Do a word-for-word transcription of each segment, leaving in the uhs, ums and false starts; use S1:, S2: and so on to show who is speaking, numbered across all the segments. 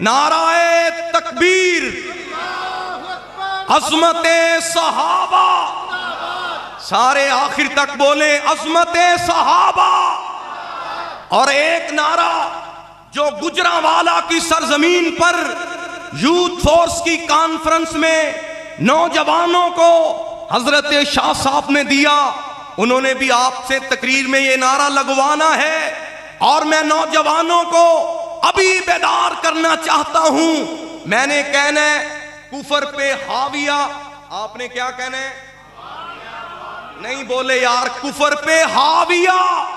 S1: नाराए तकबीर, अज़मते सहाबा, सारे आखिर तक बोले अज़मते सहाबा। और एक नारा जो गुजरांवाला की सरजमीन पर यूथ फोर्स की कॉन्फ्रेंस में नौजवानों को हजरत शाह साहब ने दिया, उन्होंने भी आपसे तकरीर में ये नारा लगवाना है। और मैं नौजवानों को अभी बेदार करना चाहता हूं। मैंने कहना है कुफर पे हाविया, आपने क्या कहना है? नहीं बोले यार, कुफर पे हाविया।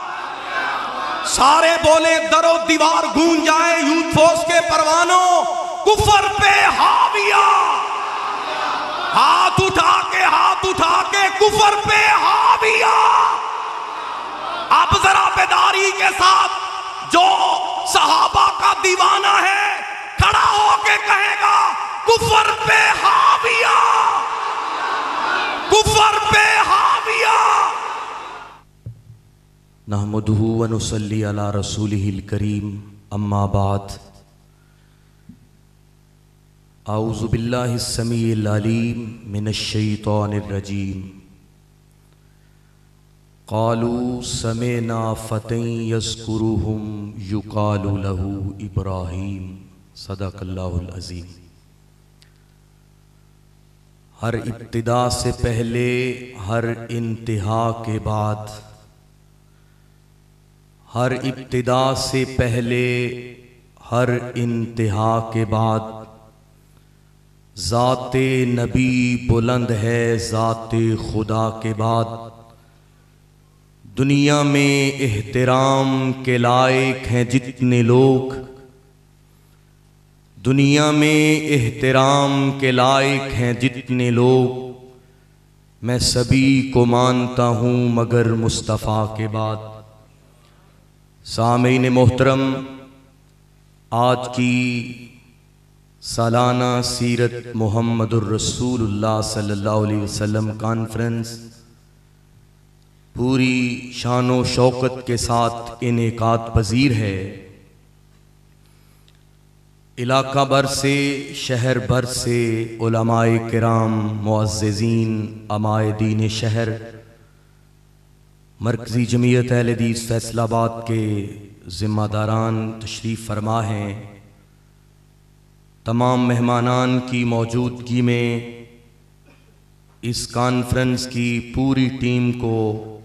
S1: सारे बोले दरो दीवार गूंज जाए यूथ फोर्स के परवानों, कुफर पे हाविया। हाथ उठा के हाथ उठा के कुफर पे हाविया। अब जरा बेदारी के साथ जो सहाबा का दीवाना है खड़ा होके कहेगा कुफर पे हाविया, कुफर पे हाविया।
S2: नहमदुहु व नुसल्ली अला रसूलिहिल करीम, अम्मा बाद। औज़ु बिल्लाहि समीइल अलीम मिनश शैतानिर रजीम। क़ालू समेना फ़तन यज़्कुरुहुम युक़ालु लहू इब्राहीम। सदक़ल्लाहुल अज़ीम। हर इब्तिदा से पहले, हर इंतहा के बाद, हर इब्तिदा से पहले, हर इंतहा के बाद, ज़ाते नबी बुलंद है ज़ाते खुदा के बाद। दुनिया में एहतराम के लायक हैं जितने लोग, दुनिया में एहतराम के लायक हैं जितने लोग, मैं सभी को मानता हूँ मगर मुस्तफ़ा के बाद। सामीन मोहतरम, आज की सालाना सीरत मुहम्मदुर रसूलुल्लाह सल्लल्लाहु अलैहि वसल्लम कॉन्फ्रेंस पूरी शानो शौकत के साथ इनेकात पजीर है। इलाका भर से, शहर भर से उलमाए किराम, मुअज़्ज़िज़ीन, अमायदीन शहर, मरकज़ी जमीयत अहले हदीस फैसलाबाद के ज़िम्मेदारान तशरीफ़ फरमा हैं। तमाम मेहमानान की मौजूदगी में इस कॉन्फ्रेंस की पूरी टीम को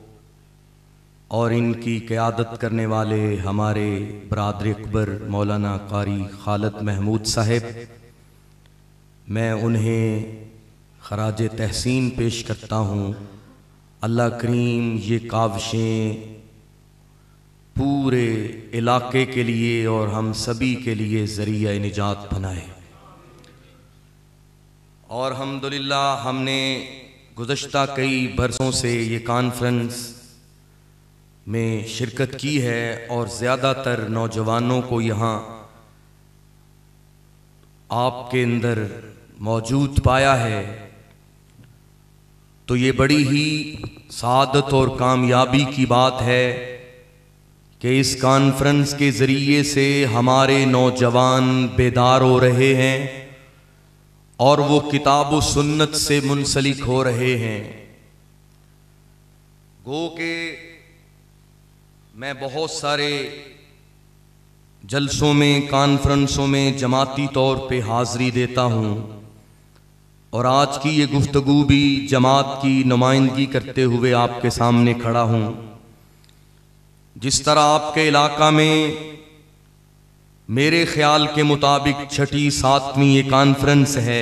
S2: और इनकी क़यादत करने वाले हमारे बरादर अकबर मौलाना कारी खालिद महमूद साहब, मैं उन्हें खराज तहसीन पेश करता हूँ। अल्लाह करीम ये काविशें पूरे इलाके के लिए और हम सभी के लिए ज़रिया निजात बनाए। और अल्हम्दुलिल्लाह हमने गुज़श्ता कई बरसों से ये कॉन्फ्रेंस में शिरकत की है और ज़्यादातर नौजवानों को यहाँ आपके अंदर मौजूद पाया है। तो ये बड़ी ही सादत और कामयाबी की बात है कि इस कॉन्फ्रेंस के ज़रिए से हमारे नौजवान बेदार हो रहे हैं और वो किताब व सुन्नत से मुंसलिक हो रहे हैं। गो के मैं बहुत सारे जलसों में, कॉन्फ्रेंसों में जमाती तौर पे हाज़री देता हूँ और आज की ये गुफ्तगू भी जमात की नुमाइंदगी करते हुए आपके सामने खड़ा हूँ। जिस तरह आपके इलाका में मेरे ख्याल के मुताबिक छठी सातवीं ये कॉन्फ्रेंस है,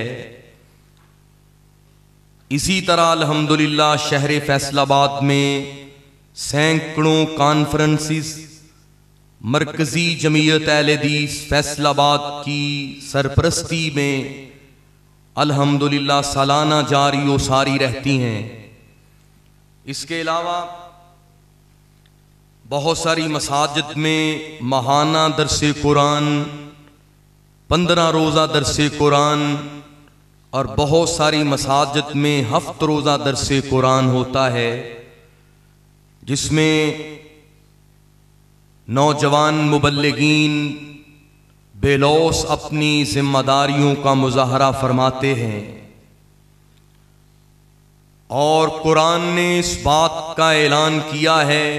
S2: इसी तरह अल्हम्दुलिल्लाह शहर फैसलाबाद में सैकड़ों कॉन्फ्रेंसेस मरकज़ी जमीयत अहले हदीस फैसलाबाद की सरपरस्ती में अल्हम्दुलिल्लाह सालाना जारी व सारी रहती हैं। इसके अलावा बहुत सारी मसाजिद में माहाना दरसे कुरान, पंद्रह रोज़ा दरसे कुरान और बहुत सारी मसाजिद में हफ्त रोज़ा दरसे कुरान होता है, जिसमें नौजवान मुबल्लिगीन बेलौस अपनी जिम्मेदारियों का मुजाहरा फरमाते हैं और कुरान ने इस बात का ऐलान किया है,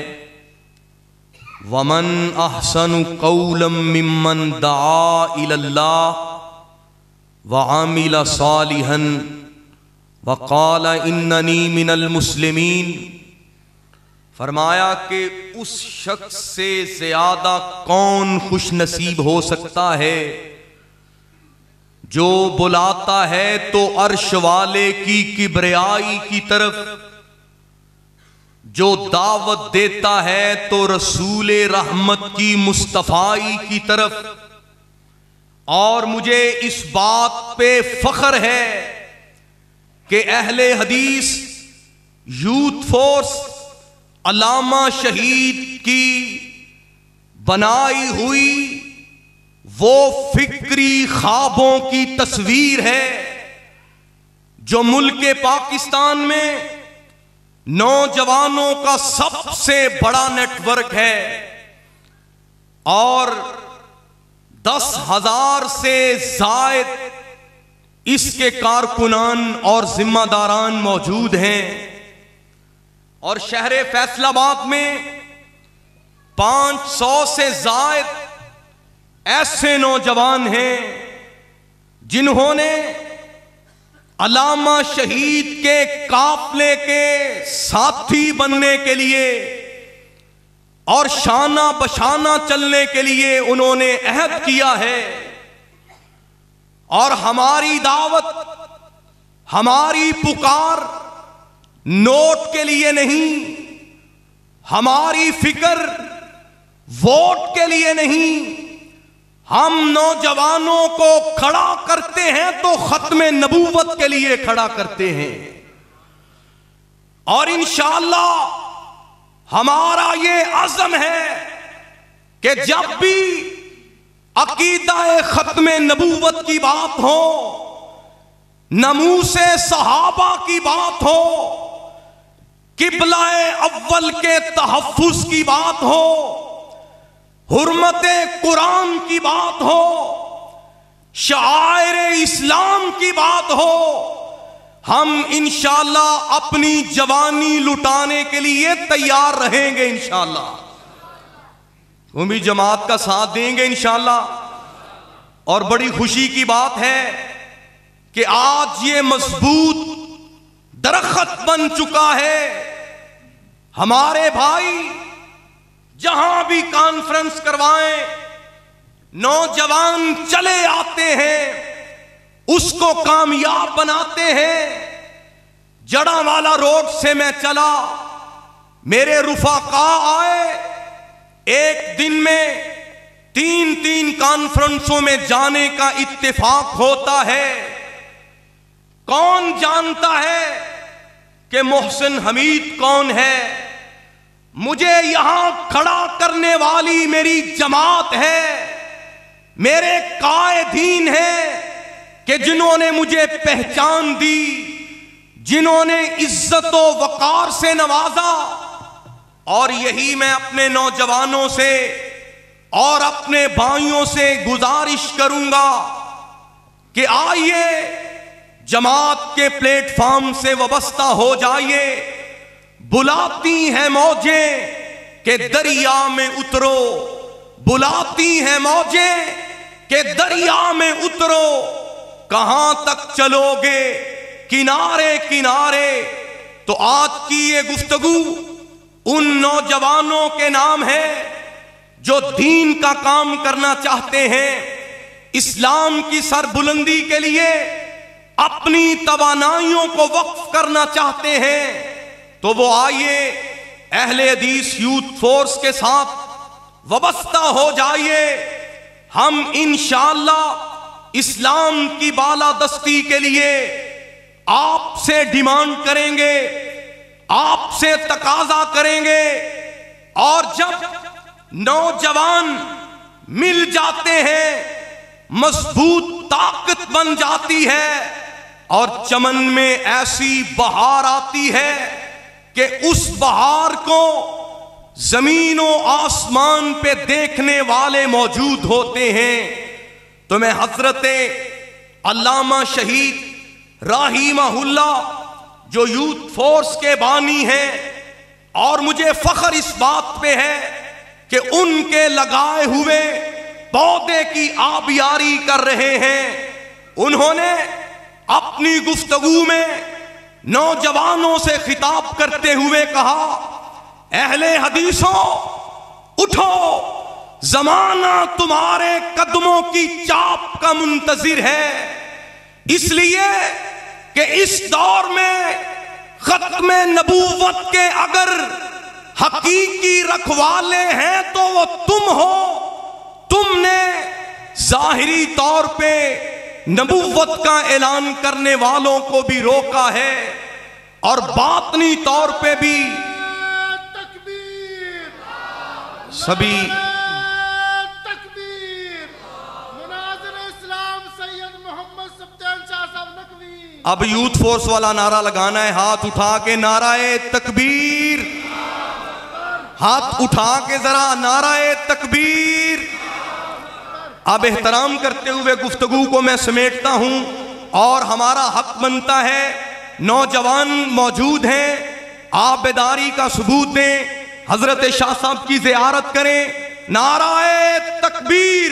S2: वमन अहसनु कौलम मिम्मन दआ इलल्लाह व आमिला सालिहन व क़ाला इन्ननी मिनल मुस्लिमीन। फरमाया कि उस शख्स से ज्यादा कौन खुश नसीब हो सकता है जो बुलाता है तो अर्श वाले की किबरियाई की तरफ, जो दावत देता है तो रसूल रहमत की मुस्तफाई की तरफ। और मुझे इस बात पे फख्र है कि अहले हदीस यूथ फोर्स अल्लामा शहीद की बनाई हुई वो फिक्री ख्वाबों की तस्वीर है जो मुल्क पाकिस्तान में नौजवानों का सबसे बड़ा नेटवर्क है और दस हजार से जायद इसके कारकुनान और जिम्मेदारान मौजूद हैं। और शहर फैसलाबाद में पांच सौ से जायद ऐसे नौजवान हैं जिन्होंने अल्लामा शहीद के काफले के साथी बनने के लिए और शाना बशाना चलने के लिए उन्होंने अहद किया है। और हमारी दावत, हमारी पुकार नोट के लिए नहीं, हमारी फिक्र वोट के लिए नहीं, हम नौजवानों को खड़ा करते हैं तो खत्मे नबूवत के लिए खड़ा करते हैं। और इंशाअल्लाह हमारा ये अज़म है कि जब भी अकीदा खत्मे नबूवत की बात हो, नमूसे सहाबा की बात हो, किबलाए अव्वल के तहफ्फुज की बात हो, हुर्मते कुरान की बात हो, शायर इस्लाम की बात हो, हम इंशाअल्लाह अपनी जवानी लुटाने के लिए तैयार रहेंगे। इंशाअल्लाह तुम भी जमात का साथ देंगे इंशाअल्लाह। और बड़ी खुशी की बात है कि आज ये मजबूत दरख्त बन चुका है। हमारे भाई जहां भी कॉन्फ्रेंस करवाएं, नौजवान चले आते हैं, उसको कामयाब बनाते हैं। जड़ावाला रोड से मैं चला, मेरे रुफाका आए, एक दिन में तीन तीन कॉन्फ्रेंसों में जाने का इत्तेफाक होता है। कौन जानता है कि मोहसिन हमीद कौन है? मुझे यहां खड़ा करने वाली मेरी जमात है, मेरे कायदीन हैं कि जिन्होंने मुझे पहचान दी, जिन्होंने इज्जत व वकार से नवाजा। और यही मैं अपने नौजवानों से और अपने भाइयों से गुजारिश करूंगा कि आइए जमात के प्लेटफॉर्म से वाबस्ता हो जाइए। बुलाती हैं मौजें के दरिया में उतरो, बुलाती हैं मौजें के दरिया में उतरो, कहां तक चलोगे किनारे किनारे। तो आज की ये गुफ्तगू उन नौजवानों के नाम है जो दीन का काम करना चाहते हैं, इस्लाम की सरबुलंदी के लिए अपनी तवानाइयों को वक्फ करना चाहते हैं। तो वो आइए अहले हदीस यूथ फोर्स के साथ वाबस्ता हो जाइए। हम इंशाअल्लाह इस्लाम की बालादस्ती के लिए आपसे डिमांड करेंगे, आपसे तकाजा करेंगे। और जब नौजवान मिल जाते हैं, मजबूत ताकत बन जाती है और चमन में ऐसी बहार आती है कि उस बहार को जमीन और आसमान पे देखने वाले मौजूद होते हैं।
S1: तो मैं हजरत अल्लामा शहीद राहिमहुल्लाह जो यूथ फोर्स के बानी हैं, और मुझे फख्र इस बात पे है कि उनके लगाए हुए पौधे की आबियारी कर रहे हैं। उन्होंने अपनी गुफ्तगू में नौजवानों से खिताब करते हुए कहा, अहले हदीसों उठो, जमाना तुम्हारे कदमों की चाप का मुंतजिर है, इसलिए कि इस दौर में खत्मे नबूवत के अगर हकीकी रखवाले हैं तो वो तुम हो। तुमने जाहिरी तौर पे नबूवत का ऐलान करने वालों को भी रोका है और बातनी तौर पे भी सभी अब यूथ फोर्स वाला नारा लगाना है। हाथ उठा के नाराए तकबीर, हाथ उठा के जरा नाराए तकबीर। अब एहतराम करते हुए गुफ्तगू को मैं समेटता हूं और हमारा हक बनता है, नौजवान मौजूद हैं, आप बेदारी का सबूत दें, हजरत शाह साहब की ज़ियारत करें। नाराए तकबीर,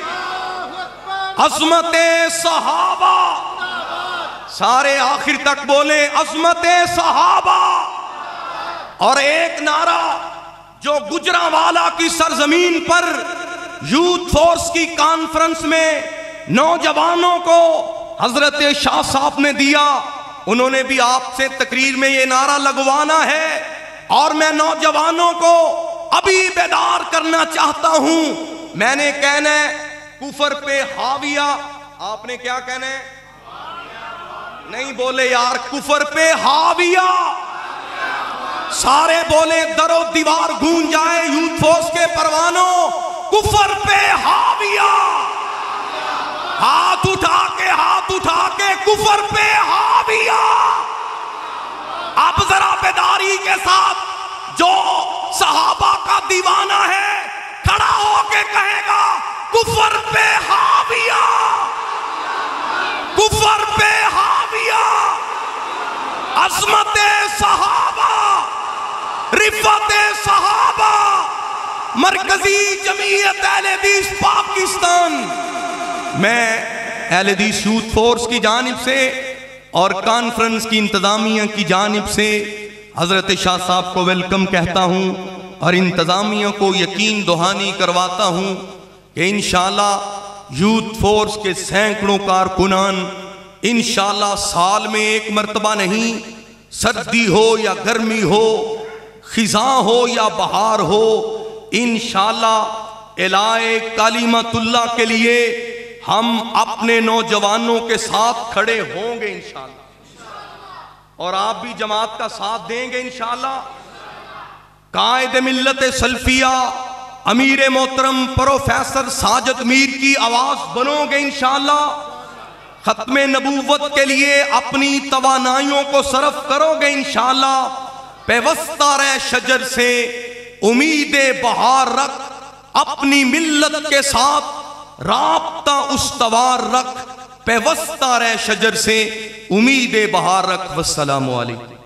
S1: अज़मते सहाबा, सारे आखिर तक बोले अज़मते सहाबा। और एक नारा जो गुजरांवाला की सरजमीन पर यूथ फोर्स की कॉन्फ्रेंस में नौजवानों को हजरत शाह साहब ने दिया, उन्होंने भी आपसे तकरीर में ये नारा लगवाना है और मैं नौजवानों को अभी बेदार करना चाहता हूं। मैंने कहना है कुफर पे हाविया, आपने क्या कहना है? नहीं बोले यार, कुफर पे हाविया। सारे बोले दरो दीवार गूंज जाए यूथ फोर्स के परवानों, कुफर पे हाविया। हाथ उठा के हाथ उठा के कुफर पे हाविया। अब जरा बेदारी के साथ जो सहाबा का दीवाना है खड़ा होके कहेगा कुफर पे हाविया, कुफर पे हाविया। अज़मते सहाबा, रिफ़ते सहाबा, मरकजी जमीयत अहले हदीस पाकिस्तान। मैं अहले हदीस यूथ फोर्स की जानिब से और कॉन्फ्रेंस की इंतजामिया की जानिब से हजरत शाह साहब को वेलकम कहता हूँ और इंतजामिया को यकीन दहानी करवाता हूँ कि इंशाअल्लाह यूथ फोर्स के सैकड़ों कारकुनान इंशाअल्लाह साल में एक मर्तबा नहीं, सर्दी हो या गर्मी हो, खिज़ां हो या बहार हो, इंशाअल्लाह इलाए कालिमतुल्लाह के लिए हम अपने नौजवानों के साथ खड़े होंगे इंशाअल्लाह, और आप भी जमात का साथ देंगे इंशाअल्लाह। कायद मिल्लत सल्फिया अमीर मोहतरम प्रोफेसर साजिद मीर की आवाज बनोगे इंशाअल्लाह। खत्मे नबूवत के लिए अपनी तवानाइयों को सरफ करोगे इंशाअल्लाह। पेवस्ता रह शजर से उम्मीदे बहार रख, अपनी मिल्लत के साथ राब्ता उस्तवार रख, पेवस्ता रह शजर से उम्मीदे बहार रख। वस्सलामु अलैकुम।